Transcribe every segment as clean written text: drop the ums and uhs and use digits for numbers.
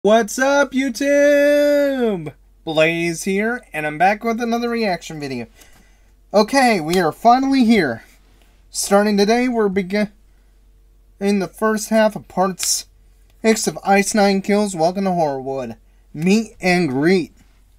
What's up, YouTube? Blaze here, and I'm back with another reaction video. Okay, we are finally here. Starting today, we're beginning the first half of part 6 of Ice Nine Kills Welcome to Horrorwood. Meet and greet.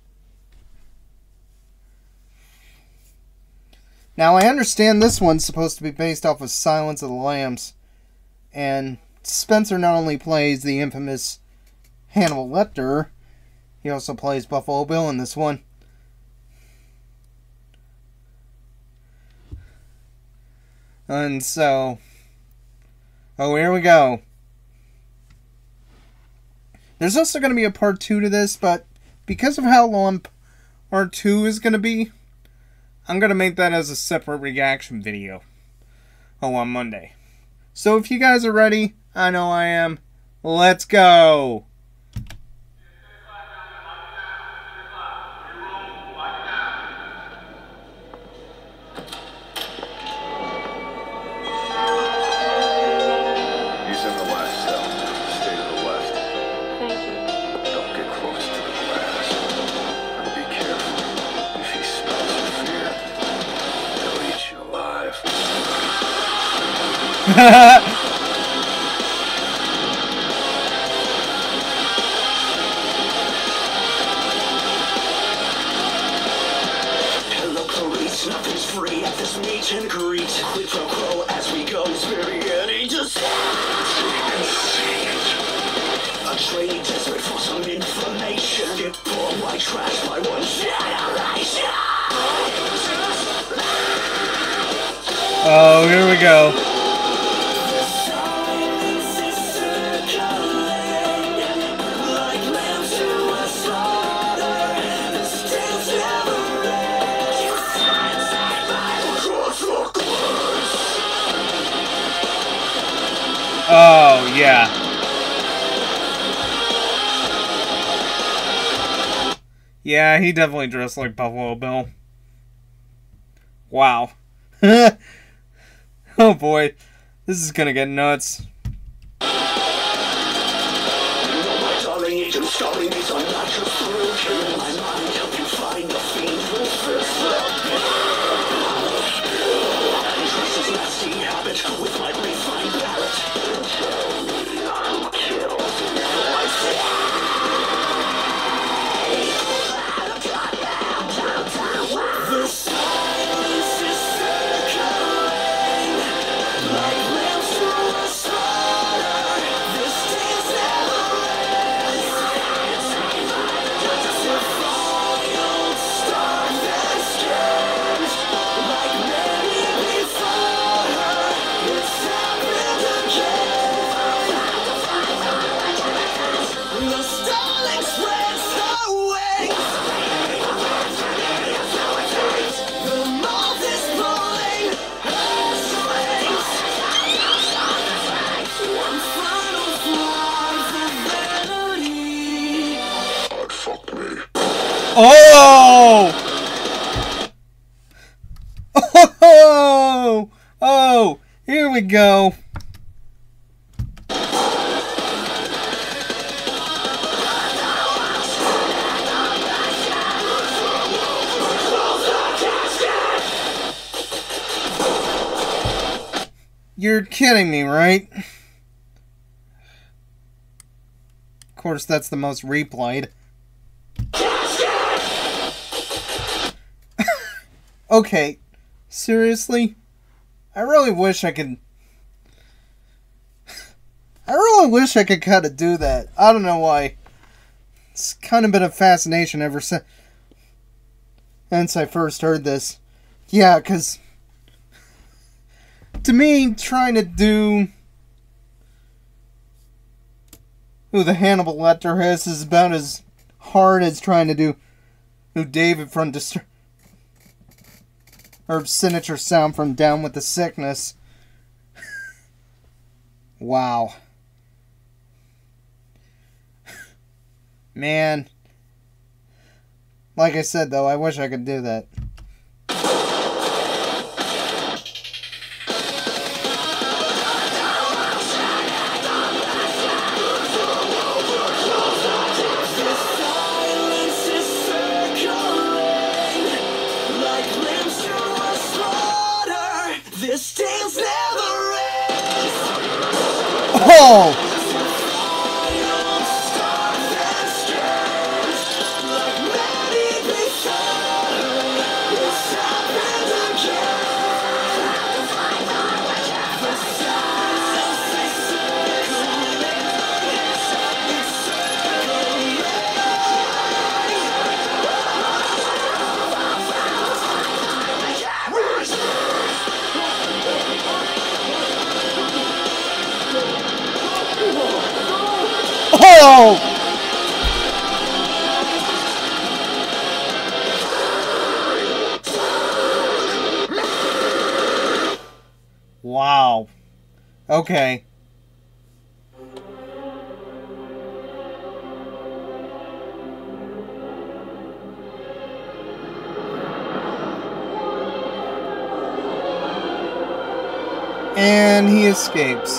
Now, I understand this one's supposed to be based off of Silence of the Lambs. And Spencer not only plays the infamous Hannibal Lecter, he also plays Buffalo Bill in this one. And so, here we go. There's also going to be a part 2 to this, but because of how long part 2 is going to be, I'm going to make that as a separate reaction video. On Monday. So if you guys are ready, I know I am, let's go! Hello police, nothing's free at this meet and greet. Quid pro quo as we go, it's beginning to a trainee desperate for some information. Get born like trash by one generation. Oh, here we go. Oh, yeah. Yeah, he definitely dressed like Buffalo Bill. Wow. Oh boy, this is gonna get nuts. With my refined palate, tell me who kills the silence is circling like lambs to a slaughter. This day's never ends. Foiled, starved and scared, like many before her. It's happened again. The starling spreads her wings. The moth is pulling her strings. One final fly for vanity. God, fuck me. Oh! Oh! Oh! Here we go. You're kidding me, right? Of course, that's the most replayed. Okay, seriously? I really wish I could kind of do that. I don't know why. It's kind of been a fascination ever since I first heard this. Yeah, because to me, trying to do who the Hannibal Lecter is about as hard as trying to do who David from Signature Sound from Down with the Sickness. Wow. Man. Like I said, though, I wish I could do that. Oh! Oh! Wow. Okay. And he escapes.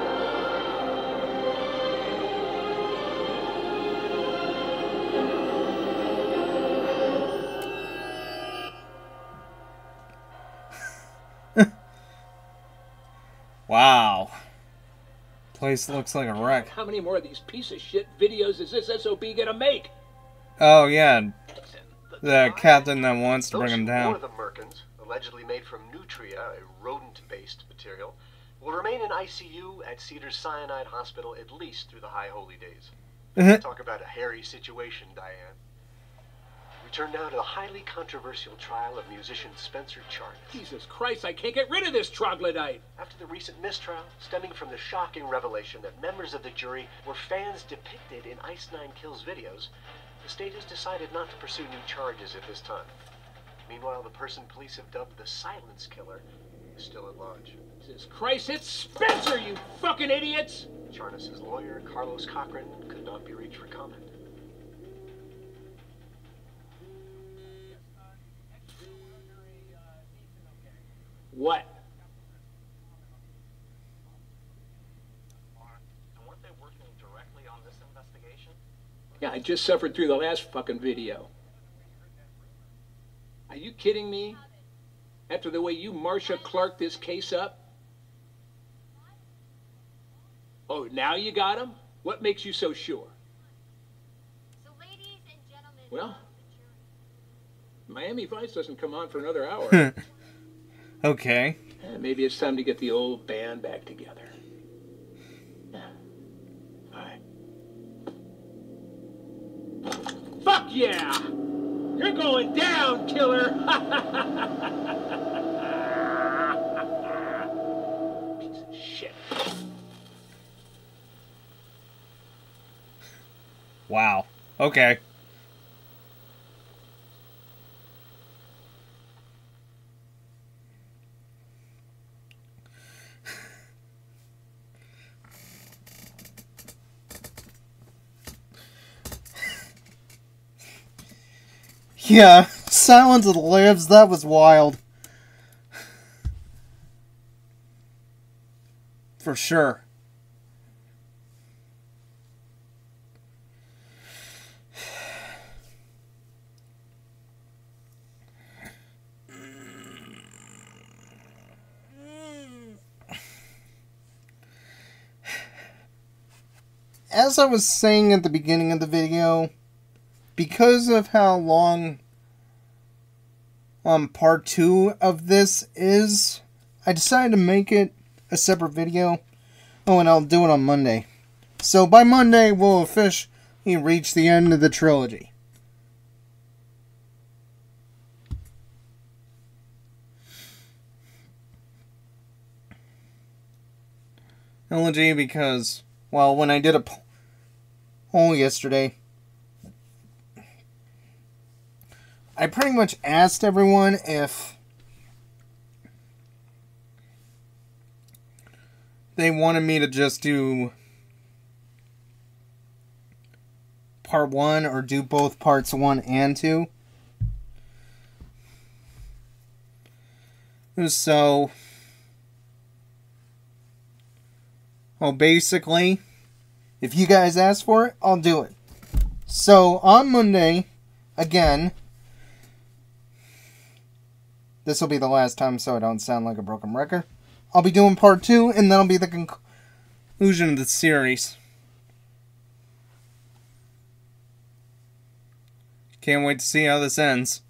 Wow. Place looks like a wreck. How many more of these piece of shit videos is this SOB gonna make? Oh, yeah. The captain that wants to bring him down. One of the Merkins, allegedly made from nutria, a rodent-based material, will remain in ICU at Cedars-Sinai Hospital at least through the High Holy Days. Talk about a hairy situation, Diane. We turn now to the highly controversial trial of musician Spencer Charnas. Jesus Christ, I can't get rid of this troglodyte! After the recent mistrial, stemming from the shocking revelation that members of the jury were fans depicted in Ice Nine Kills videos, the state has decided not to pursue new charges at this time. Meanwhile, the person police have dubbed the Silence Killer is still at large. Jesus Christ, it's Spencer, you fucking idiots! Charnas' lawyer, Carlos Cochran, could not be reached for comment. What? Weren't they working directly on this investigation? Yeah, I just suffered through the last fucking video. Are you kidding me? After the way you Marcia Clark this case up? Oh, now you got him? What makes you so sure? So, ladies and gentlemen, Well, Miami Vice doesn't come on for another hour. Okay. Maybe it's time to get the old band back together. Yeah. All right. Fuck yeah! You're going down, killer! Piece of shit. Wow. Okay. Yeah, Silence of the Lambs, that was wild. For sure. As I was saying at the beginning of the video, because of how long part 2 of this is, I decided to make it a separate video. Oh, and I'll do it on Monday. So by Monday, we'll officially reach the end of the trilogy. Trilogy because, well, when I did a poll yesterday, I pretty much asked everyone if they wanted me to just do part 1 or do both parts 1 and 2. So, well, basically, if you guys ask for it, I'll do it. So, on Monday, again, this will be the last time so I don't sound like a broken record, I'll be doing part 2, and that'll be the conclusion of the series. Can't wait to see how this ends.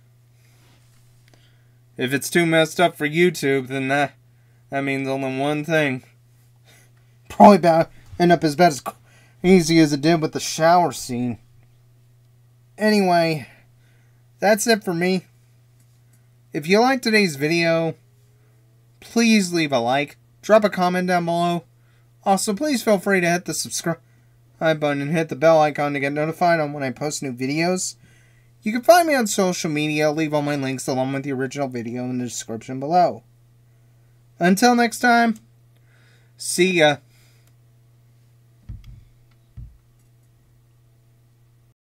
If it's too messed up for YouTube, then that means only one thing. Probably about end up as bad as easy as it did with the shower scene. Anyway, that's it for me. If you liked today's video, please leave a like, drop a comment down below. Also, please feel free to hit the subscribe button and hit the bell icon to get notified on when I post new videos. You can find me on social media. I'll leave all my links along with the original video in the description below. Until next time, see ya.